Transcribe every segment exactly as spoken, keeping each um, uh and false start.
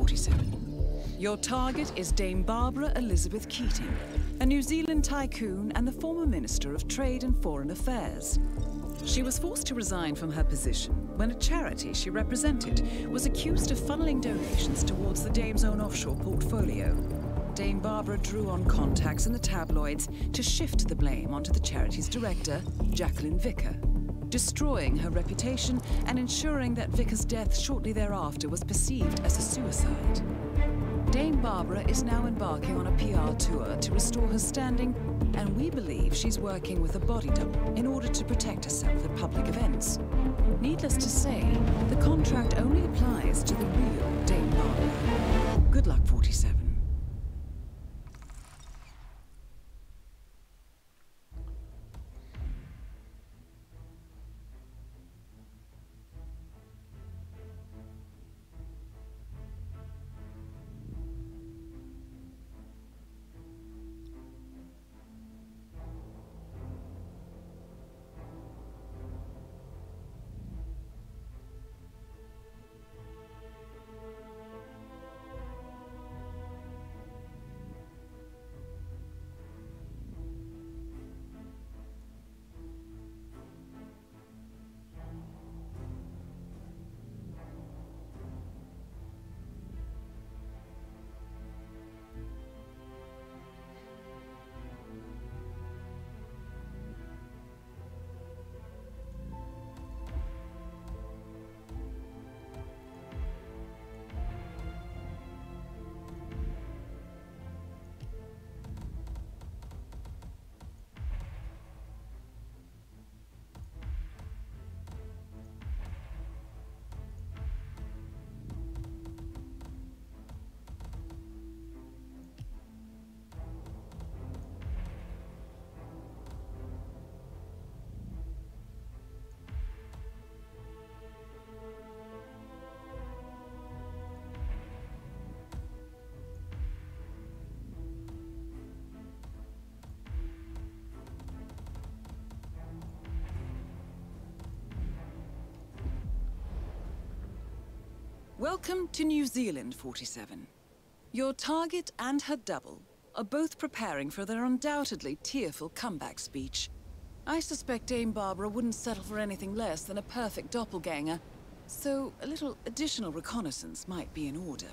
forty-seven. Your target is Dame Barbara Elizabeth Keating, a New Zealand tycoon and the former Minister of Trade and Foreign Affairs. She was forced to resign from her position when a charity she represented was accused of funneling donations towards the Dame's own offshore portfolio. Dame Barbara drew on contacts in the tabloids to shift the blame onto the charity's director, Jacqueline Vicker, destroying her reputation and ensuring that Vicker's death shortly thereafter was perceived as a suicide. Dame Barbara is now embarking on a P R tour to restore her standing, and we believe she's working with a body double in order to protect herself at public events. Needless to say, the contract only applies to the real Dame Barbara. Good luck, forty-seven. Welcome to New Zealand, forty-seven. Your target and her double are both preparing for their undoubtedly tearful comeback speech. I suspect Dame Barbara wouldn't settle for anything less than a perfect doppelganger, so a little additional reconnaissance might be in order.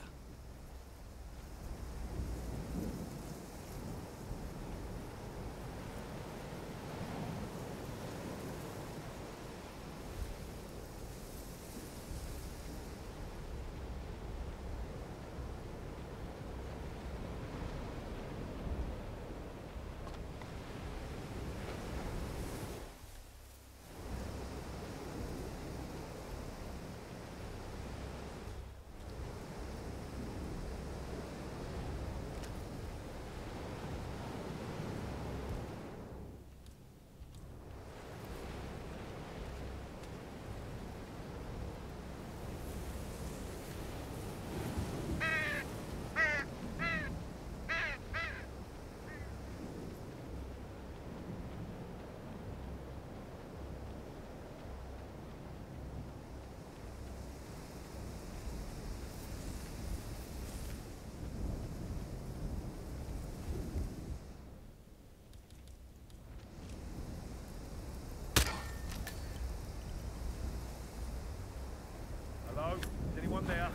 Hello? Is anyone there?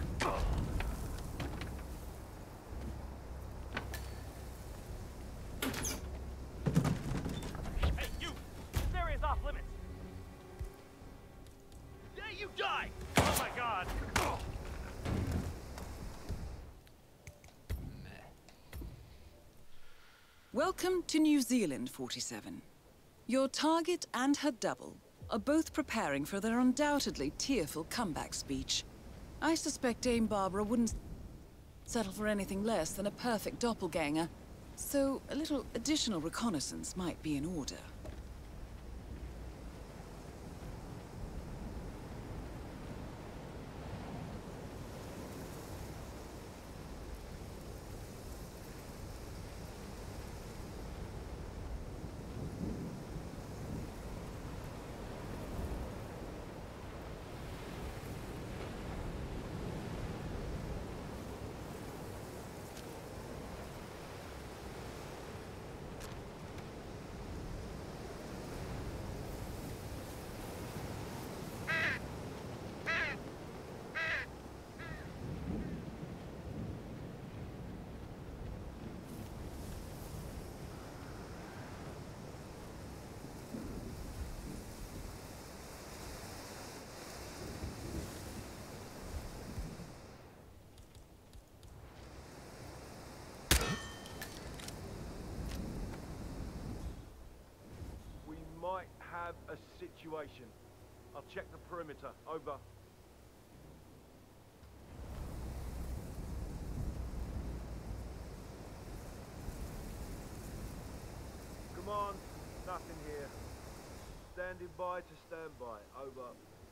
Hey, you! This area's off limits! Yeah, you die! Oh my god! Welcome to New Zealand, forty-seven. Your target and her double are both preparing for their undoubtedly tearful comeback speech. I suspect Dame Barbara wouldn't settle for anything less than a perfect doppelganger, so a little additional reconnaissance might be in order. might have a situation. I'll check the perimeter. Over. Command, nothing here. Standing by to stand by. Over.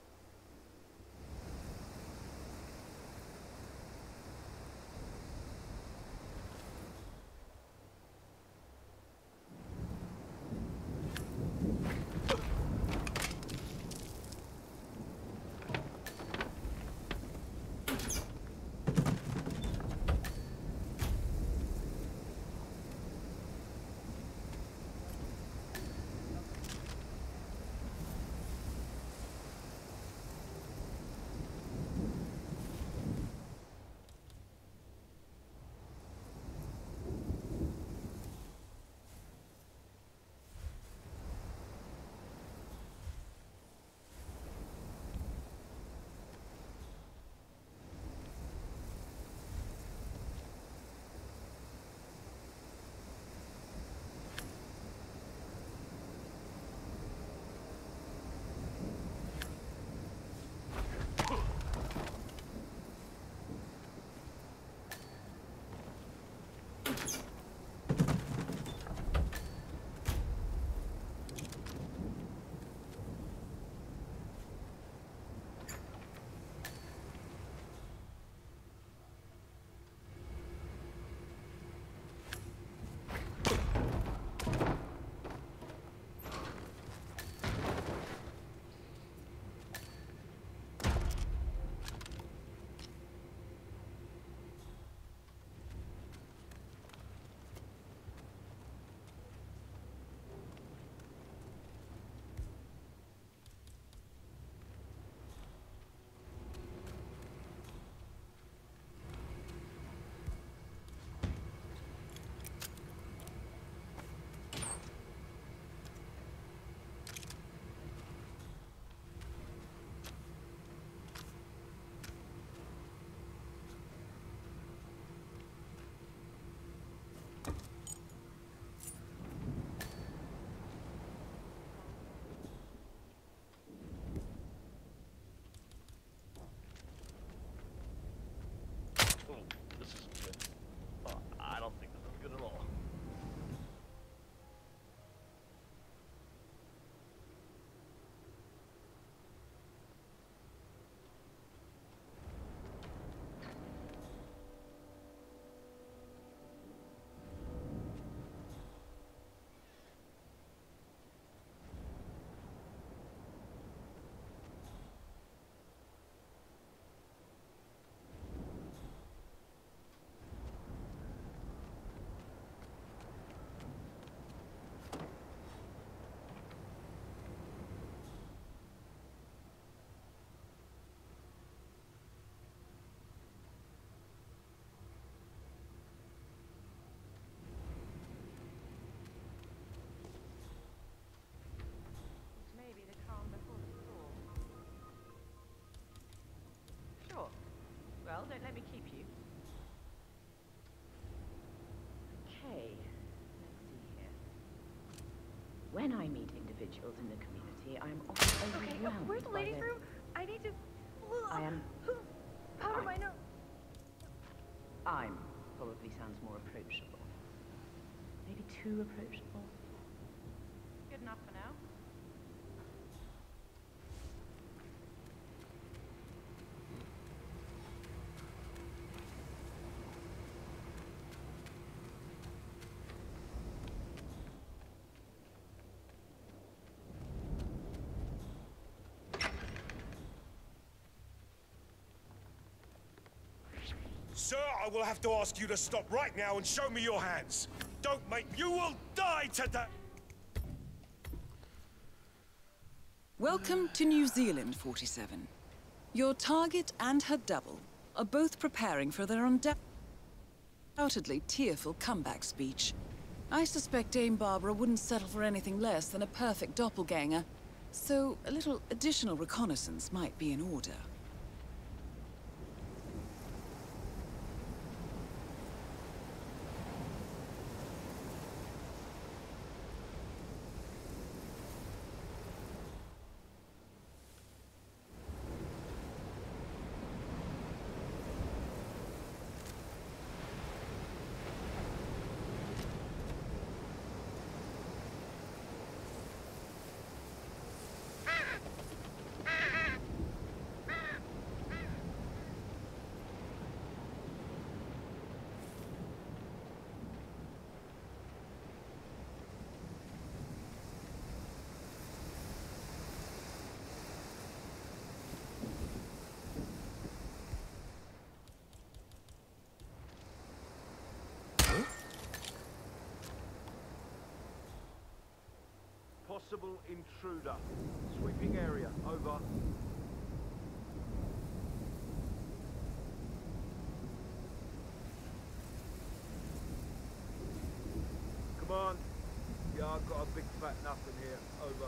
Well, don't let me keep you. Okay, let's see here. When I meet individuals in the community, I'm often Okay, overwhelmed where's the by ladies' their... room? I need to... I am... Powder my nose. I'm probably sounds more approachable. Maybe too approachable. Good enough for now. Sir, I will have to ask you to stop right now and show me your hands. Don't make... You will die today! Welcome to New Zealand, forty-seven. Your target and her double are both preparing for their undoubtedly tearful comeback speech. I suspect Dame Barbara wouldn't settle for anything less than a perfect doppelganger, so a little additional reconnaissance might be in order. Possible intruder. Sweeping area. Over. Come on. Yeah, I've got a big fat nothing here. Over.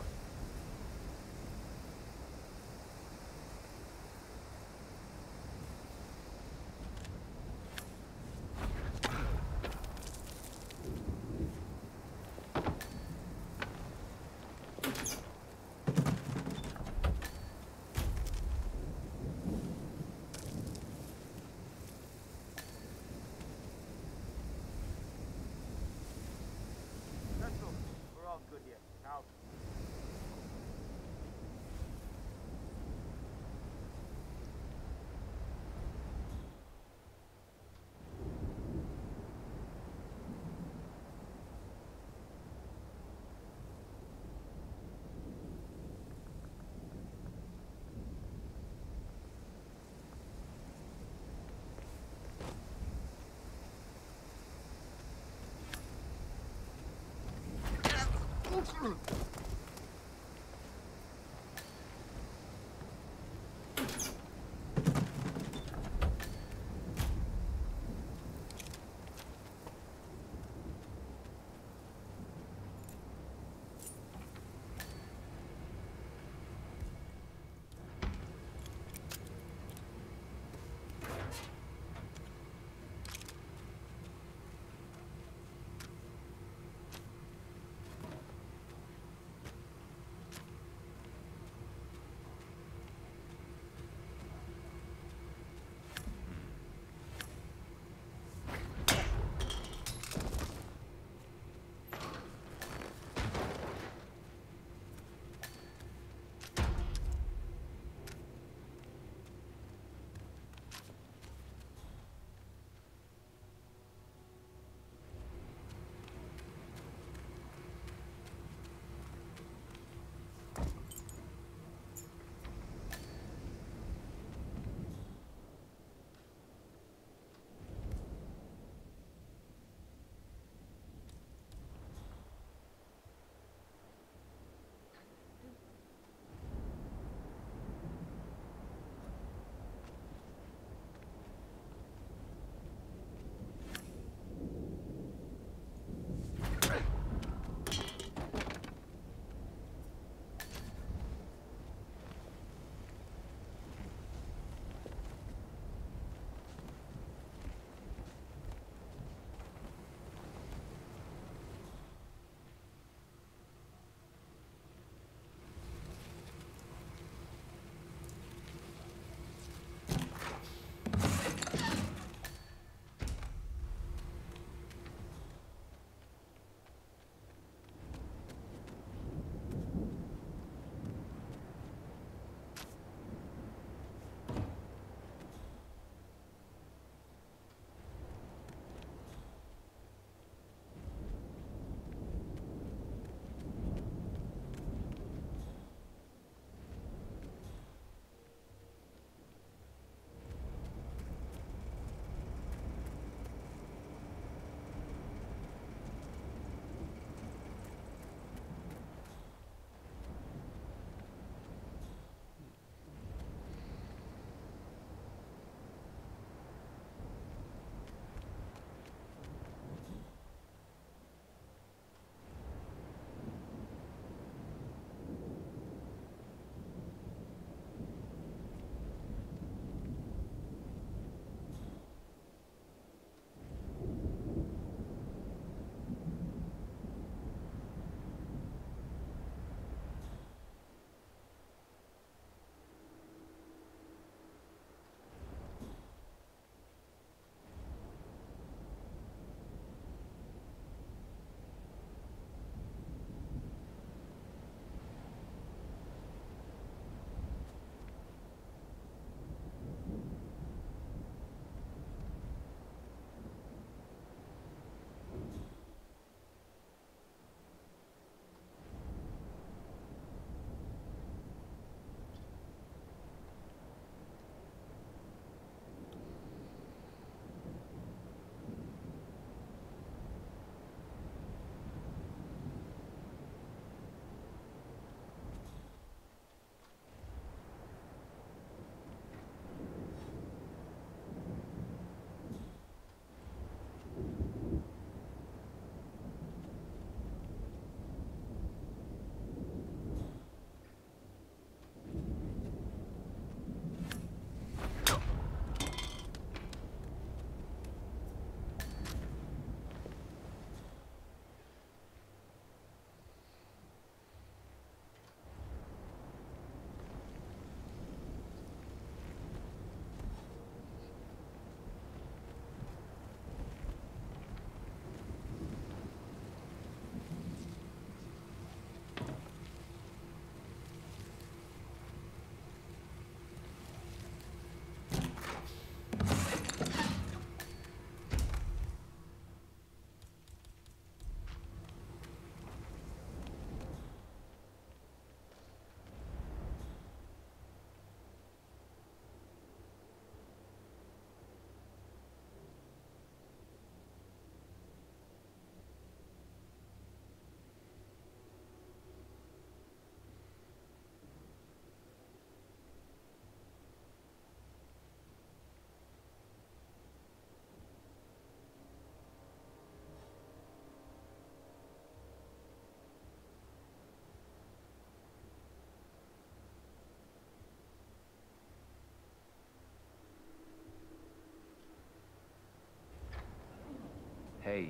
Hey.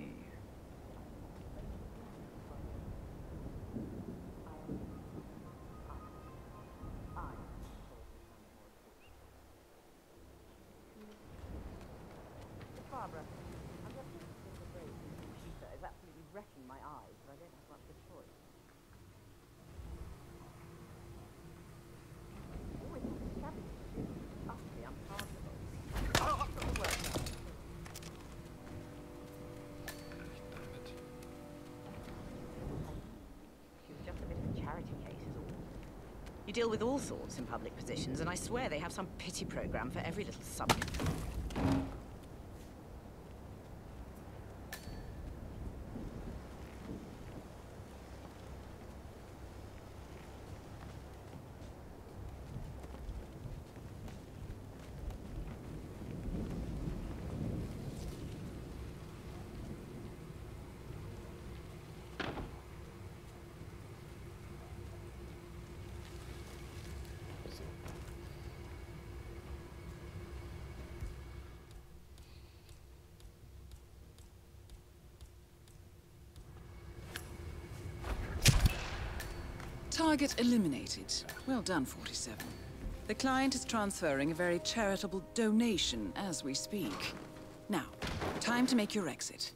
Barbara, I'm just thinking the break in the computer is absolutely wrecking my eyes, but I don't have much of a choice. Always have to stab it to do. It's utterly unpardonable. Oh, it's not the work now. She was just a bit of a charity case, is all. You deal with all sorts in public positions, and I swear they have some pity program for every little subject. Target eliminated. Well done, forty-seven. The client is transferring a very charitable donation as we speak. Now, time to make your exit.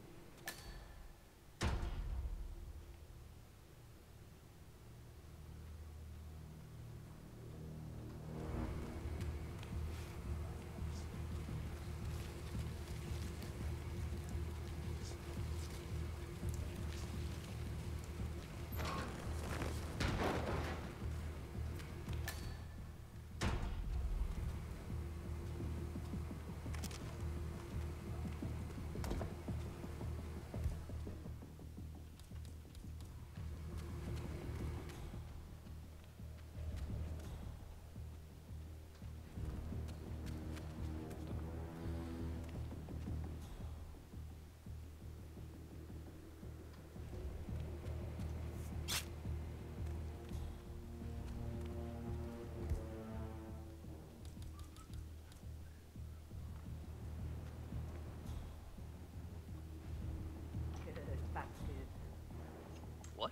That's good. What?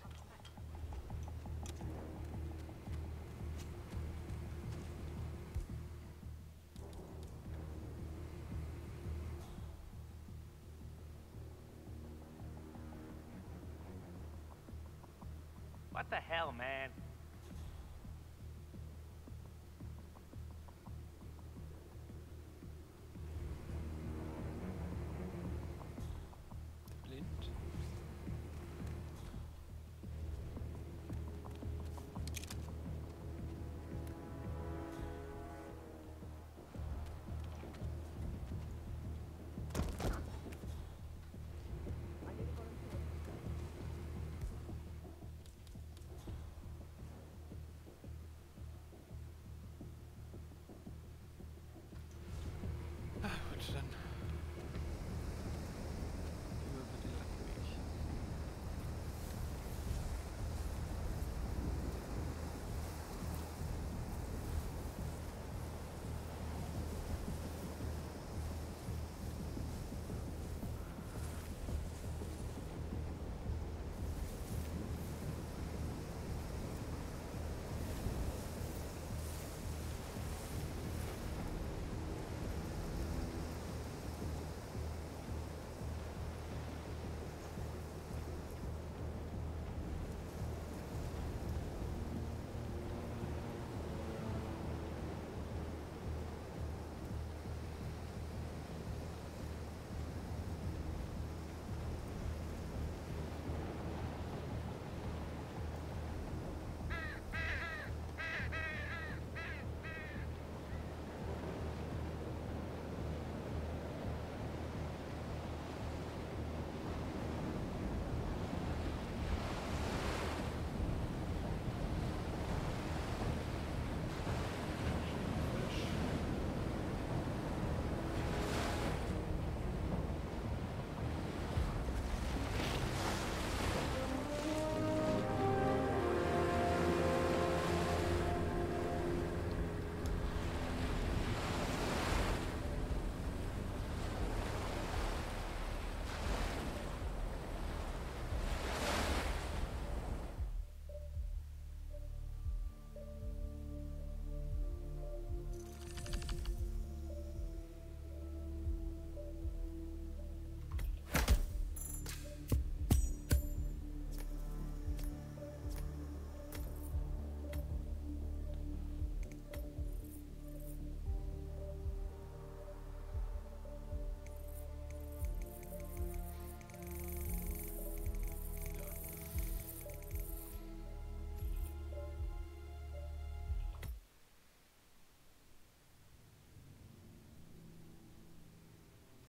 What the hell, man?